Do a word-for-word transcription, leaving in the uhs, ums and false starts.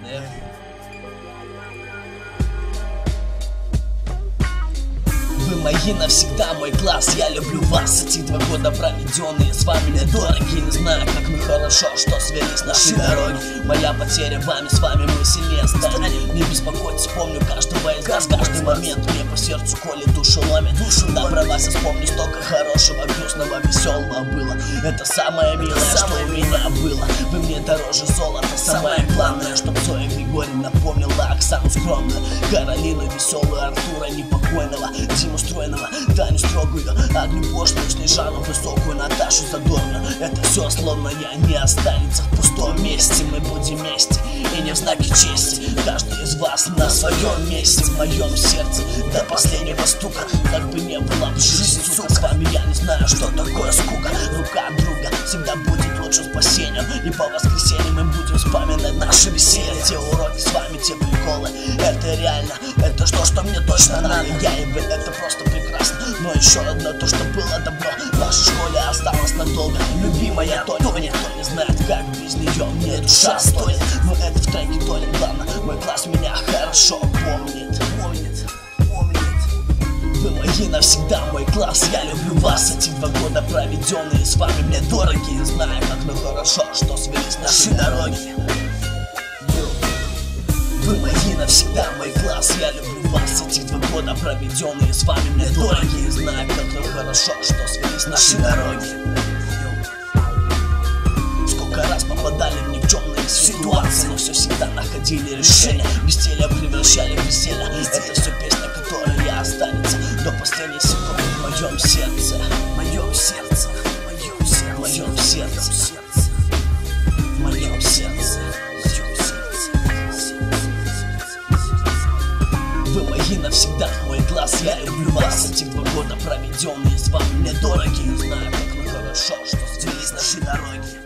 Дэв. Вы мои навсегда, мой класс, я люблю вас. Эти два года проведенные с вами мне дороги. Не знаю, как мы хорошо, что свелись наши дороги. Моя потеря вами, с вами мы сильнее стали. Не беспокойтесь, помню каждого из вас. Каждый момент мне по сердцу колет, душу ломит. Душу да, про вас я вспомню, столько хорошего, грустного, веселого было. Это самое милое, что у меня было. Вы мне дороже золота. Самое главное, чтоб Зоя Григорьевна помнила Оксану скромную, Каролину веселую, Артура непокойного, Диму стройного, Таню строгую, Агню пошлую, Снежану высокую, Наташу задорную. Это все словно я не останется в пустом месте. Мы будем вместе и не в знаке чести. Каждый из вас на своем месте, в моем сердце до последнего стука. Как бы не было в жизни, сука, с вами я не знаю, что такое скука. Рука друга всегда будет лучшим спасением, и по воскресеньям мы будем вспоминать наши веселья. Те уроки с вами, те приколы, это реально, это то, что мне точно надо. Я и вы, это просто прекрасно. Но еще одно, то, что было добро в вашей школе, осталось надолго. Любимая Тоня, никто не знает, как без нее мне душа стоит. Но это в треке Тоня главное, мой класс меня хорошо помнит. Помнит, помнит. Вы мои навсегда, мой класс, я люблю вас. Эти два года проведенные с вами мне дороги. Не знаю, как, но хорошо, что свелись наши дороги. Вы мои навсегда, мой класс, я люблю вас. Эти два года проведенные с вами мне дороги. Не знаю, как, но хорошо, что свелись наши дороги. Сколько раз попадали в никчемные ситуации, но все всегда находили решение. Безделье превращали в веселье. Это все песня, которая останется до последней секунды в моем сердце. В моем сердце, в моем сердце, в моем сердце, в моем сердце. Вы мои навсегда, мой класс, я люблю вас. Эти два года проведенные с вами мне дороги. Не знаю, как, но хорошо, что свелись наши дороги.